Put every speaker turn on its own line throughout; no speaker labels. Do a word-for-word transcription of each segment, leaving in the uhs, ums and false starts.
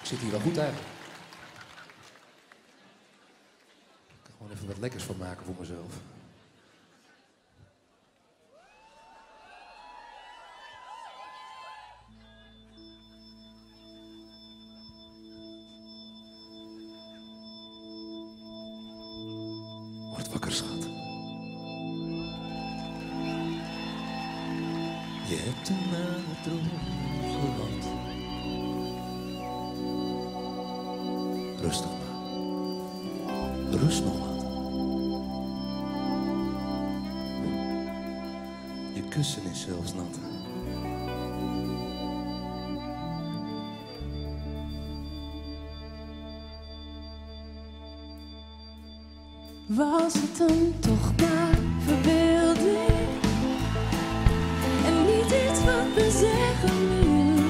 Ik zit hier wel goed eigenlijk. Ik kan gewoon even wat lekkers van maken voor mezelf. Word wakker, schat. Je hebt een nare droom gehad. Rustig maar. Rust nog wat. Je kussen is zelfs nat.
Was het dan toch maar verbeelding en niet iets wat we zeggen nu?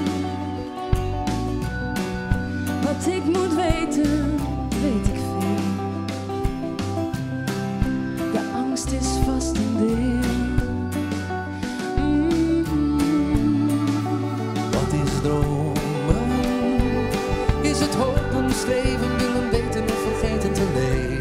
Wat ik moet weten, weet ik veel. De angst is vast een deel. Mm-hmm.
Wat is dromen? Is het hopen, streven, willen weten of vergeten te leven?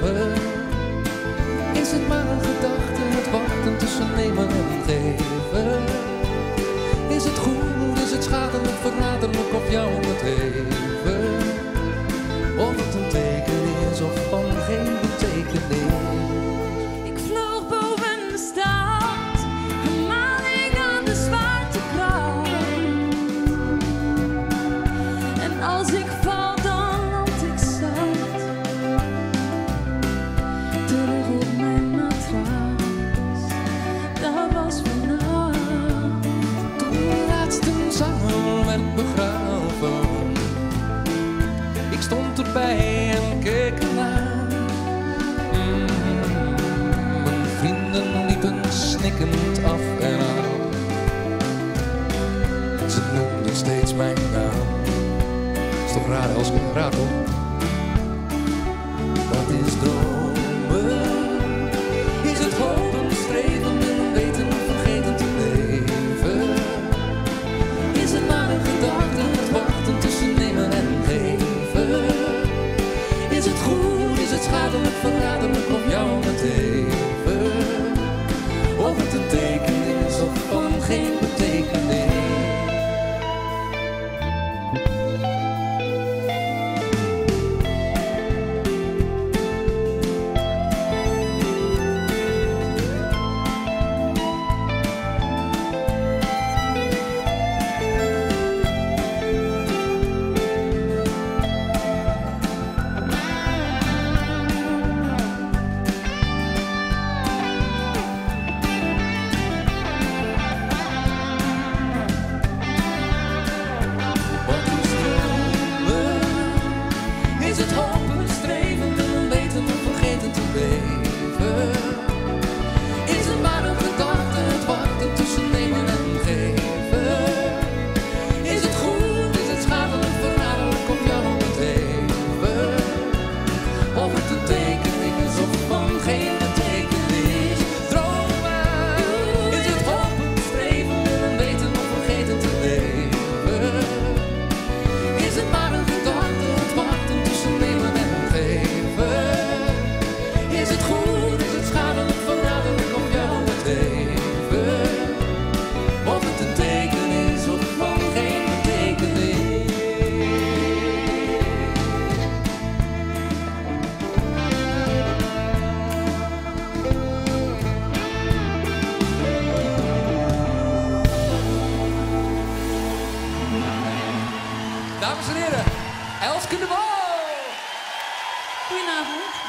Is het maar een gedachte, het wachten tussen nemen en geven? Is het goed, is het schadelijk, verraderlijk of jou het even? Of het een teken is of van geen betekenis?
Ik vloog boven de stad, een maling aan de zwaartekracht. En als ik val, dan land ik zacht. Terug op mijn matras, dat was vannacht.
Toen de laatste zanger werd begraven, ik stond erbij en keek ernaar. Mm, mijn vrienden liepen snikkend af en aan. Ze noemden steeds mijn naam. Is toch raar als ik het raar hoor? Wat is dromen? Is het hopen, streven, willen weten of vergeten te leven? Is het maar een gedachte, het wachten tussen nemen en geven? Is het goed, is het schadelijk, verraderlijk of jou het even? Of het een teken is of van geen betekenis? Is het hopen, streven, willen weten of vergeten te leven? Is het maar een gedachte, het wachten tussen nemen en geven? Is het goed, is het schadelijk, verraderlijk of jou het even? Of het een tekening is of van geen betekenis? Dromen, is het hopen, streven, willen weten of vergeten te leven? Is het maar een gedachte, het wachten tussen nemen en geven? Is het goed, is het schadelijk, verraderlijk of jou het even? Of het een teken is of van geen betekenis? Dames en heren, Elske de Bal!
Goedenavond.